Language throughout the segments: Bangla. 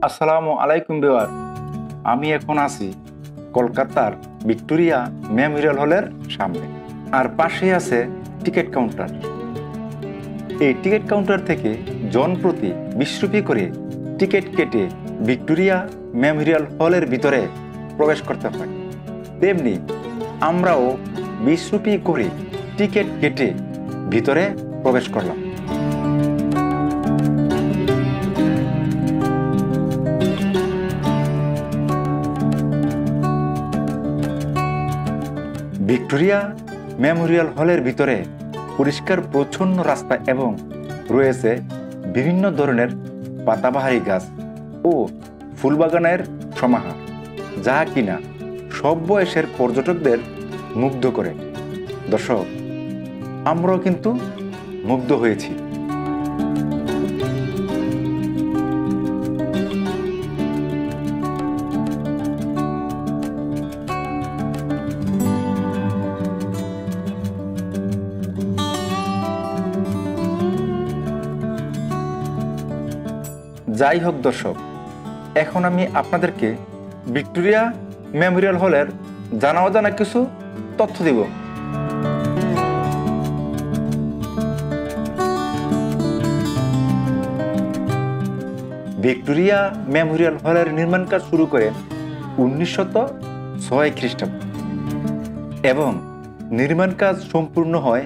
আসসালামু আলাইকুম ভিউয়ার। আমি এখন আছি কলকাতার ভিক্টোরিয়া মেমোরিয়াল হলের সামনে, আর পাশে আছে টিকিট কাউন্টার। এই টিকিট কাউন্টার থেকে জনপ্রতি 20 রুপি করে টিকিট কেটে ভিক্টোরিয়া মেমোরিয়াল হলের ভিতরে প্রবেশ করতে হয়। তেমনি আমরাও 20 রুপি করে টিকিট কেটে ভিতরে প্রবেশ করলাম। ভিক্টোরিয়া মেমোরিয়াল হলের ভিতরে পরিষ্কার প্রচ্ছন্ন রাস্তা এবং রয়েছে বিভিন্ন ধরনের পাতাবাহারি গাছ ও ফুলবাগানের সমাহার, যা কিনা সব বয়সের পর্যটকদের মুগ্ধ করে। দর্শক, আমরাও কিন্তু মুগ্ধ হয়েছি। যাই হোক দর্শক, এখন আমি আপনাদেরকে ভিক্টোরিয়া মেমোরিয়াল হলের জানা অজানা কিছু তথ্য দিব। ভিক্টোরিয়া মেমোরিয়াল হলের নির্মাণ কাজ শুরু করেন 1906 খ্রিস্টাব্দে এবং নির্মাণ কাজ সম্পূর্ণ হয়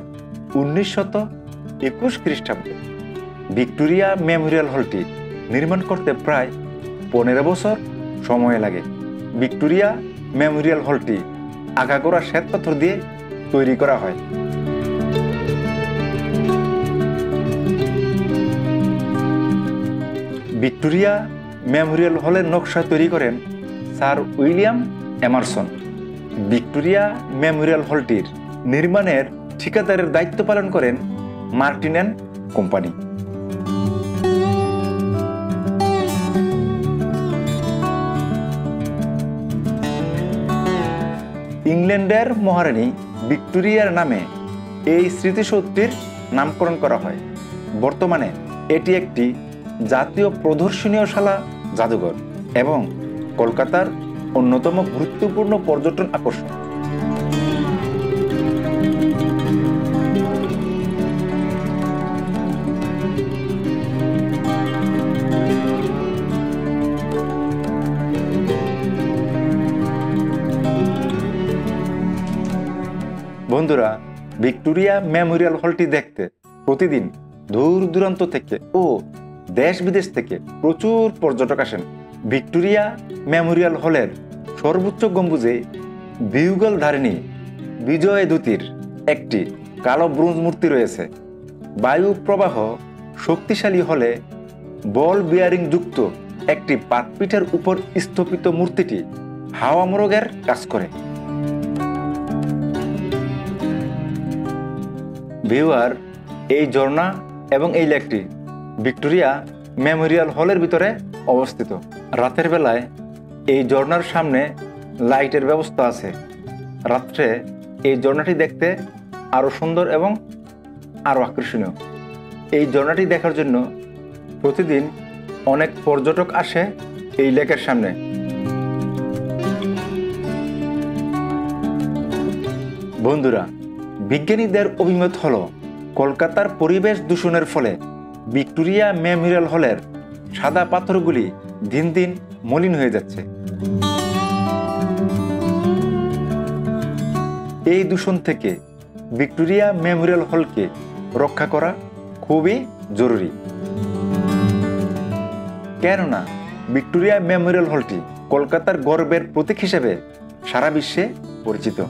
1921 খ্রিস্টাব্দে। ভিক্টোরিয়া মেমোরিয়াল হলটি নির্মাণ করতে প্রায় 15 বছর সময় লাগে। ভিক্টোরিয়া মেমোরিয়াল হলটি আগাগোড়া শ্বেতপাথর দিয়ে তৈরি করা হয়। ভিক্টোরিয়া মেমোরিয়াল হলের নকশা তৈরি করেন sir William Emerson. Victoria Memorial হলটির নির্মাণের ঠিকাদারের দায়িত্ব পালন করেন মার্টিন অ্যান্ড কোম্পানি। ইংল্যান্ডের মহারানী ভিক্টোরিয়ার নামে এই স্মৃতিসৌধটির নামকরণ করা হয়। বর্তমানে এটি একটি জাতীয় প্রদর্শনীয়শালা জাদুঘর এবং কলকাতার অন্যতম গুরুত্বপূর্ণ পর্যটন আকর্ষণ। বন্ধুরা, ভিক্টোরিয়া মেমোরিয়াল হলটি দেখতে প্রতিদিন দূর দূরান্ত থেকে ও দেশ বিদেশ থেকে প্রচুর পর্যটক আসেন। ভিক্টোরিয়া মেমোরিয়াল হলের সর্বোচ্চ গম্বুজে বিউগল ধারিণী বিজয় দূতীর একটি কালো ব্রোঞ্জ মূর্তি রয়েছে। বায়ু প্রবাহ শক্তিশালী হলে বল বিয়ারিং যুক্ত একটি পাতপিঠের উপর স্থাপিত মূর্তিটি হাওয়া মোরগের কাজ করে। ভিউয়ার, এই ঝর্ণা এবং এই লেকটি ভিক্টোরিয়া মেমোরিয়াল হলের ভিতরে অবস্থিত। রাতের বেলায় এই ঝর্ণার সামনে লাইটের ব্যবস্থা আছে। রাত্রে এই ঝর্ণাটি দেখতে আরও সুন্দর এবং আরও আকর্ষণীয়। এই ঝর্ণাটি দেখার জন্য প্রতিদিন অনেক পর্যটক আসে এই লেকের সামনে। বন্ধুরা, বিজ্ঞানীদের অভিমত হলো কলকাতার পরিবেশ দূষণের ফলে ভিক্টোরিয়া মেমোরিয়াল হলের সাদা পাথরগুলি দিন দিন মলিন হয়ে যাচ্ছে। এই দূষণ থেকে ভিক্টোরিয়া মেমোরিয়াল হলকে রক্ষা করা খুবই জরুরি, কেননা ভিক্টোরিয়া মেমোরিয়াল হলটি কলকাতার গর্বের প্রতীক হিসেবে সারা বিশ্বে পরিচিত।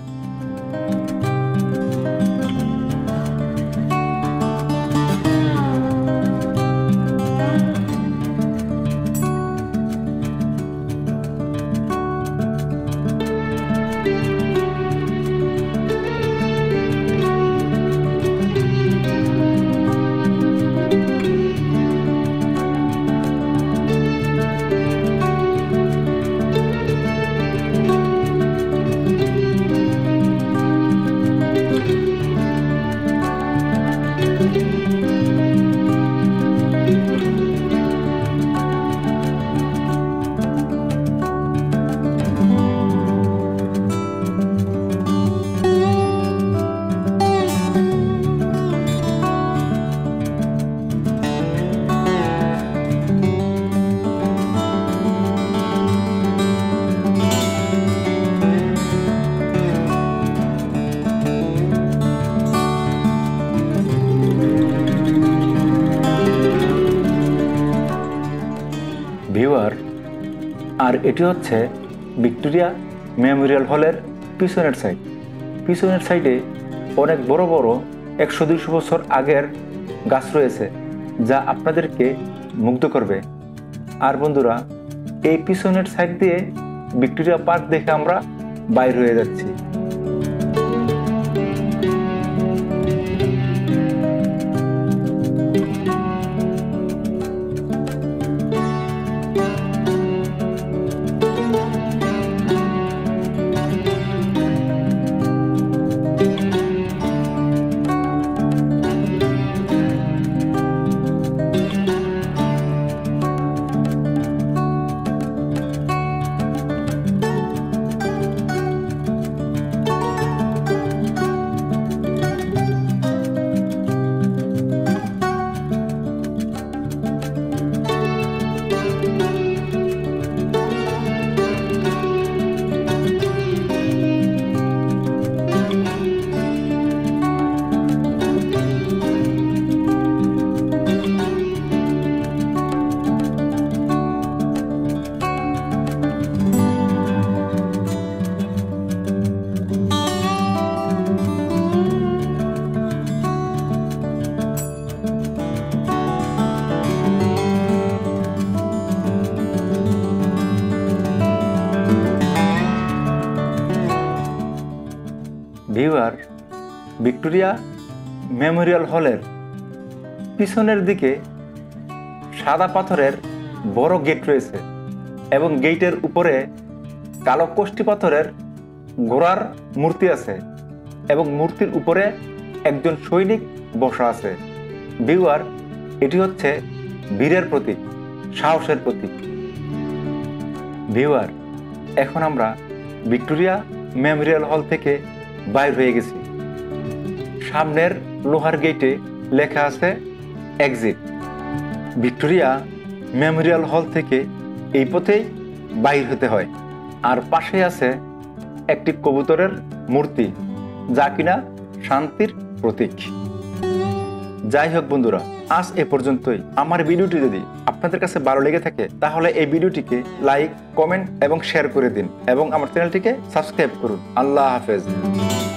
ভিউয়ার, আর এটি হচ্ছে ভিক্টোরিয়া মেমোরিয়াল হলের পিছনের সাইড। পিছনের সাইডে অনেক বড় বড় 100-200 বছর আগের গাছ রয়েছে, যা আপনাদেরকে মুগ্ধ করবে। আর বন্ধুরা, এই পিছনের সাইড দিয়ে ভিক্টোরিয়া পার্ক দেখে আমরা বাইর হয়ে যাচ্ছি। ভিউয়ার, ভিক্টোরিয়া মেমোরিয়াল হলের পিছনের দিকে সাদা পাথরের বড় গেট রয়েছে এবং গেটের উপরে কালো কষ্টি পাথরের ঘোড়ার মূর্তি আছে এবং মূর্তির উপরে একজন সৈনিক বসা আছে। ভিউয়ার, এটি হচ্ছে বীরের প্রতীক, সাহসের প্রতীক। ভিউয়ার, এখন আমরা ভিক্টোরিয়া মেমোরিয়াল হল থেকে বাইর হয়ে গেছি। সামনের লোহার গেটে লেখা আছে এক্সিট। ভিক্টোরিয়া মেমোরিয়াল হল থেকে এই পথেই বাইর হতে হয়। আর পাশে আছে একটি কবুতরের মূর্তি, যা কিনা শান্তির প্রতীক। যাই হোক বন্ধুরা, আজ এ পর্যন্তই। আমার ভিডিওটি যদি আপনাদের কাছে ভালো লেগে থাকে তাহলে এই ভিডিওটিকে লাইক, কমেন্ট এবং শেয়ার করে দিন এবং আমার চ্যানেলটিকে সাবস্ক্রাইব করুন। আল্লাহ হাফেজ।